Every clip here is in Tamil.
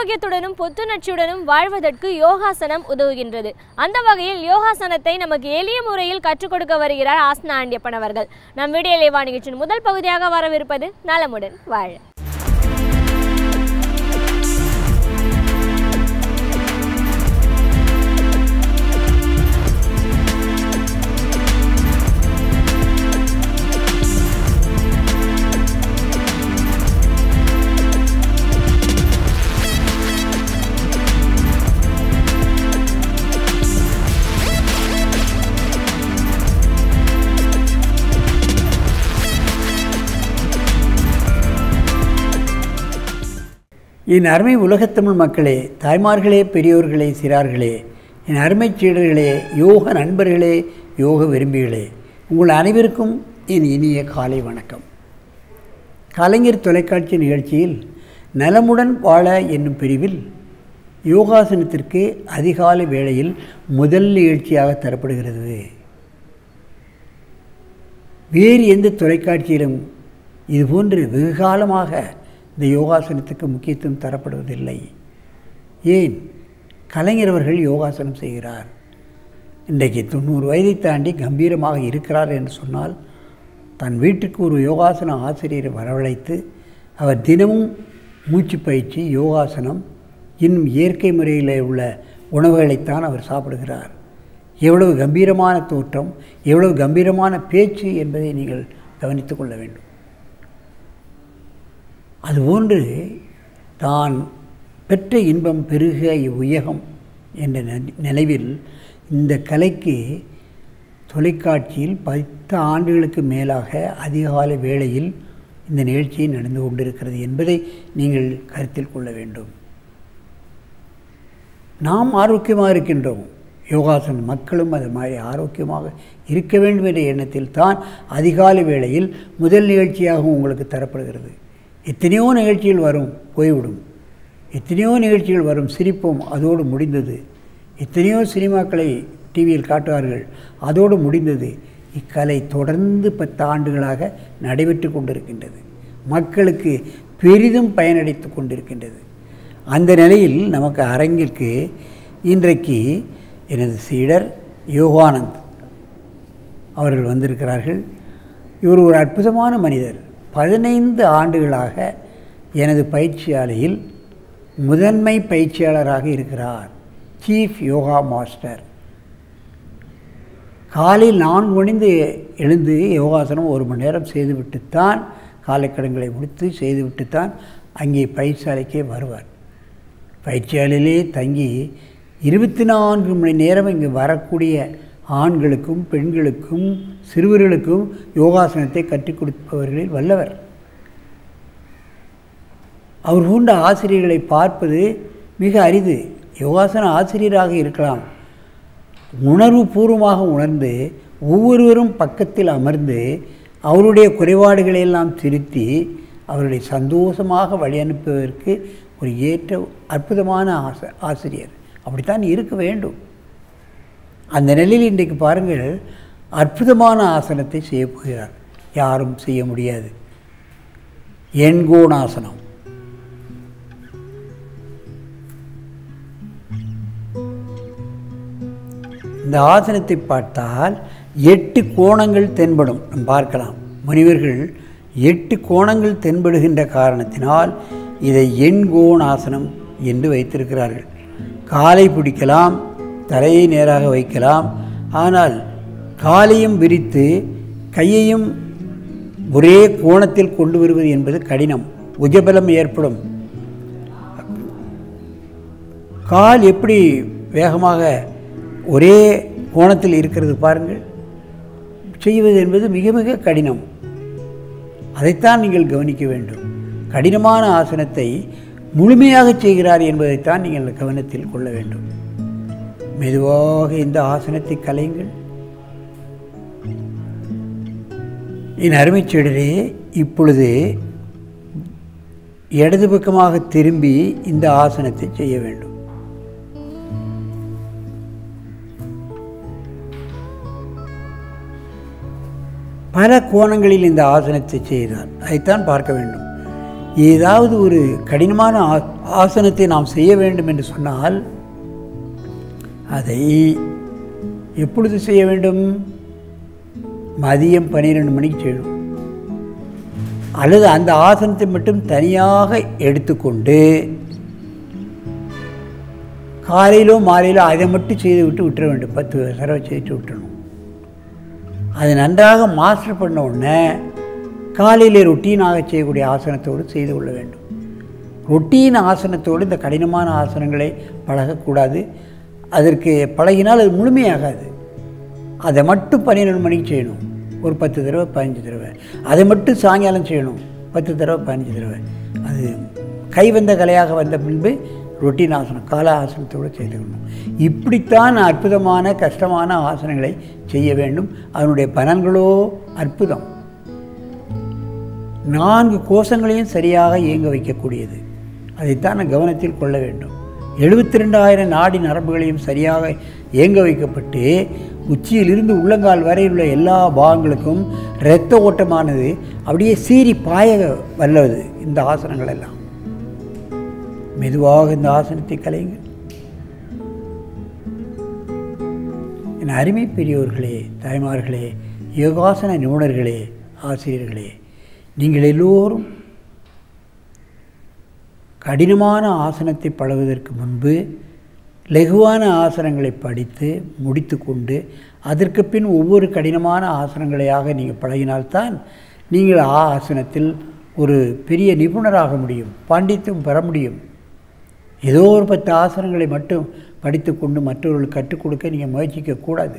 ஆரோக்கியத்துடனும் புத்துணர்ச்சியுடனும் வாழ்வதற்கு யோகாசனம் உதவுகின்றது. அந்த வகையில் யோகாசனத்தை நமக்கு எளிய முறையில் கற்றுக் கொடுக்க வருகிறார் ஆசனா ஆண்டியப்பன் அவர்கள். நம் வீடியோ லேவா நிகழ்ச்சியின் முதல் பகுதியாக வரவிருப்பது நலமுடன் வாழ. என் அருமை உலகத்தமிழ் மக்களே, தாய்மார்களே, பெரியோர்களே, சிறார்களே, என் அருமை சீடர்களே, யோக நண்பர்களே, யோக விரும்பிகளே, உங்கள் அனைவருக்கும் என் இனிய காலை வணக்கம். கலைஞர் தொலைக்காட்சி நிகழ்ச்சியில் நலமுடன் வாழ என்னும் பிரிவில் யோகாசனத்திற்கு அதிகாலை வேளையில் முதல் நிகழ்ச்சியாக தரப்படுகிறது. வேறு எந்த தொலைக்காட்சியிலும் இதுபோன்று வெகு காலமாக இந்த யோகாசனத்துக்கு முக்கியத்துவம் தரப்படுவதில்லை. ஏன்? கலைஞர் அவர்கள் யோகாசனம் செய்கிறார். இன்றைக்கு 90 வயதை தாண்டி கம்பீரமாக இருக்கிறார் என்று சொன்னால், தன் வீட்டுக்கு ஒரு யோகாசன ஆசிரியரை வரவழைத்து அவர் தினமும் மூச்சு பயிற்சி, யோகாசனம், இன்னும் இயற்கை முறையில் உள்ள உணவுகளைத்தான் அவர் சாப்பிடுகிறார். எவ்வளவு கம்பீரமான தோற்றம், எவ்வளவு கம்பீரமான பேச்சு என்பதை நீங்கள் கவனித்து கொள்ள வேண்டும். அதுபோன்று தான் பெற்ற இன்பம் பெருக இவ்வுயகம் என்ற நினைவில் இந்த கலைக்கு தொலைக்காட்சியில் 10 ஆண்டுகளுக்கு மேலாக அதிகாலை வேளையில் இந்த நிகழ்ச்சி நடந்து கொண்டிருக்கிறது என்பதை நீங்கள் கருத்தில் கொள்ள வேண்டும். நாம் ஆரோக்கியமாக இருக்கின்றோம். யோகாசன மக்களும் அது மாதிரி ஆரோக்கியமாக இருக்க வேண்டும் என்ற எண்ணத்தில் தான் அதிகாலை வேளையில் முதல் நிகழ்ச்சியாகவும் உங்களுக்கு தரப்படுகிறது. எத்தனையோ நிகழ்ச்சிகள் வரும், போய்விடும். எத்தனையோ நிகழ்ச்சிகள் வரும், சிரிப்போம், அதோடு முடிந்தது. எத்தனையோ சினிமாக்களை டிவியில் காட்டுவார்கள், அதோடு முடிந்தது. இக்கலை தொடர்ந்து 10 ஆண்டுகளாக நடைபெற்று கொண்டிருக்கின்றது. மக்களுக்கு பெரிதும் பயனடைத்து கொண்டிருக்கின்றது. அந்த நிலையில் நமக்கு அரங்கிற்கு இன்றைக்கு எனது சீடர் யோகானந்த் அவர்கள் வந்திருக்கிறார்கள். இவர் ஒரு அற்புதமான மனிதர். 15 ஆண்டுகளாக எனது பயிற்சியாலையில் முதன்மை பயிற்சியாளராக இருக்கிறார். Chief yoga master. காலையில் 4 மணிந்து எழுந்து யோகாசனம் 1 மணி நேரம் செய்துவிட்டுத்தான், காலைக்கடன்களை முடித்து செய்துவிட்டுத்தான் அங்கே பயிற்சியாலைக்கே வருவார். பயிற்சியாலையிலே தங்கி 24 மணி நேரம் இங்கு வரக்கூடிய ஆண்களுக்கும் பெண்களுக்கும் சிறுவர்களுக்கும் யோகாசனத்தை கற்றுக் கொடுப்பவர்களில் வல்லவர். அவர் போன்ற ஆசிரியர்களை பார்ப்பது மிக அரிது. யோகாசன ஆசிரியராக இருக்கலாம், உணர்வு பூர்வமாக உணர்ந்து ஒவ்வொருவரும் பக்கத்தில் அமர்ந்து அவருடைய குறைபாடுகளை எல்லாம் திருத்தி அவர்களை சந்தோஷமாக வழி அனுப்புவதற்கு ஒரு ஏற்ற அற்புதமான ஆசிரியர். அப்படித்தான் இருக்க வேண்டும். அந்த நிலையில் இன்றைக்கு பாருங்கள், அற்புதமான ஆசனத்தை செய்ய போகிறார். யாரும் செய்ய முடியாது. எண்கோணாசனம். இந்த ஆசனத்தை பார்த்தால் 8 கோணங்கள் தென்படும். பார்க்கலாம், முனிவர்கள் 8 கோணங்கள் தென்படுகின்ற காரணத்தினால் இதை எண்கோணாசனம் என்று வைத்திருக்கிறார்கள். காலை பிடிக்கலாம், தலையை நேராக வைக்கலாம். ஆனால் காலையும் விரித்து கையையும் ஒரே கோணத்தில் கொண்டு வருவது என்பது கடினம், உஜபலம் ஏற்படும். கால் எப்படி வேகமாக ஒரே கோணத்தில் இருக்கிறது பாருங்கள். செய்வது என்பது மிக மிக கடினம். அதைத்தான் நீங்கள் கவனிக்க வேண்டும். கடினமான ஆசனத்தை முழுமையாக செய்கிறார் என்பதைத்தான் நீங்கள் கவனத்தில் கொள்ள வேண்டும். மெதுவாக இந்த ஆசனத்தை கலையுங்கள். என் அருமை சீடரே, இப்பொழுது இடது பக்கமாக திரும்பி இந்த ஆசனத்தை செய்ய வேண்டும். பல கோணங்களில் இந்த ஆசனத்தை செய்தார். அதைத்தான் பார்க்க வேண்டும். ஏதாவது ஒரு கடினமான ஆசனத்தை நாம் செய்ய வேண்டும் என்று சொன்னால் அதை எப்பொழுது செய்ய வேண்டும்? மதியம் 12 மணிக்கு செய்யணும். அல்லது அந்த ஆசனத்தை மட்டும் தனியாக எடுத்துக்கொண்டு காலையிலோ மாலையிலோ அதை மட்டும் செய்து விட்டுற வேண்டும். 10 தடவை செய்து விட்டுணும். அது நன்றாக மாஸ்டர் பண்ண உடனே காலையில் ரொட்டீனாக செய்யக்கூடிய ஆசனத்தோடு செய்து கொள்ள வேண்டும். ரொட்டீன் ஆசனத்தோடு இந்த கடினமான ஆசனங்களை பழகக்கூடாது. அதற்கு பழகினால் அது முழுமையாகாது. அதை மட்டும் 12 மணிக்கு செய்யணும். ஒரு 10 தடவை 15 தடவை. அதை மட்டும் சாயங்காலம் செய்யணும். 10 தடவை 15 தடவை. அது கைவந்த கலையாக வந்த பின்பு ரொட்டீன் ஆசனம் கால ஆசனத்தோடு செய்துக்கணும். இப்படித்தான் அற்புதமான கஷ்டமான ஆசனங்களை செய்ய வேண்டும். அதனுடைய பலன்களோ அற்புதம். 4 கோஷங்களையும் சரியாக இயங்க வைக்கக்கூடியது. அதைத்தான் கவனத்தில் கொள்ள வேண்டும். 72,000 நாடி நரம்புகளையும் சரியாக இயங்க வைக்கப்பட்டு உச்சியிலிருந்து உள்ளங்கால் வரையில் உள்ள எல்லா பாகங்களுக்கும் இரத்த ஓட்டமானது அப்படியே சீறி பாய வல்லது. இந்த ஆசனங்கள் எல்லாம் மெதுவாக இந்த ஆசனத்தை கலையுங்கள். என் அருமை பெரியோர்களே, தாய்மார்களே, யோகாசன நிபுணர்களே, ஆசிரியர்களே, நீங்கள் எல்லோரும் கடினமான ஆசனத்தை பழகுவதற்கு முன்பு லகுவான ஆசனங்களை படித்து முடித்து கொண்டு அதற்கு பின் ஒவ்வொரு கடினமான ஆசனங்களையாக நீங்கள் பழகினால்தான் நீங்கள் ஆசனத்தில் ஒரு பெரிய நிபுணராக முடியும், பாண்டித்யம் பெற முடியும். ஏதோ ஒரு 10 ஆசனங்களை மட்டும் படித்து கொண்டு மற்றவர்களுக்கு கற்றுக் கொடுக்க நீங்கள் முயற்சிக்கக்கூடாது.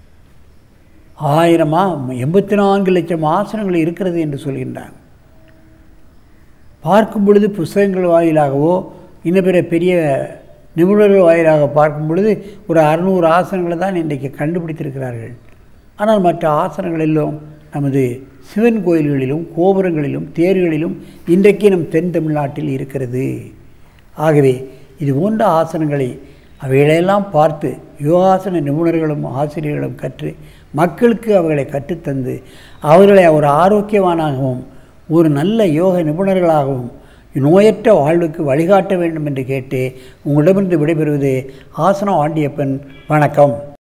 84 லட்சம் ஆசனங்கள் இருக்கிறது என்று சொல்கின்றாங்க. பார்க்கும் பொழுது புஸ்தகங்கள் வாயிலாகவோ இன்னும் பிற பெரிய நிபுணர்கள் வாயிலாக பார்க்கும் பொழுது ஒரு 600 ஆசனங்களை தான் இன்றைக்கு கண்டுபிடித்திருக்கிறார்கள். ஆனால் மற்ற ஆசனங்கள் எல்லாம் நமது சிவன் கோயில்களிலும் கோபுரங்களிலும் தேர்களிலும் இன்றைக்கு நம் தென் தமிழ்நாட்டில் இருக்கிறது. ஆகவே இது போன்ற ஆசனங்களை அவைகளெல்லாம் பார்த்து யோகாசன நிபுணர்களும் ஆசிரியர்களும் கற்று மக்களுக்கு அவர்களை கற்றுத்தந்து அவர்களை ஒரு ஆரோக்கியவானாகவும் ஒரு நல்ல யோக நிபுணர்களாகவும் நோயற்ற வாழ்வுக்கு வழிகாட்ட வேண்டும் என்று கேட்டு உங்களிடமிருந்து விடைபெறுவது ஆசனம் ஆண்டியப்பன். வணக்கம்.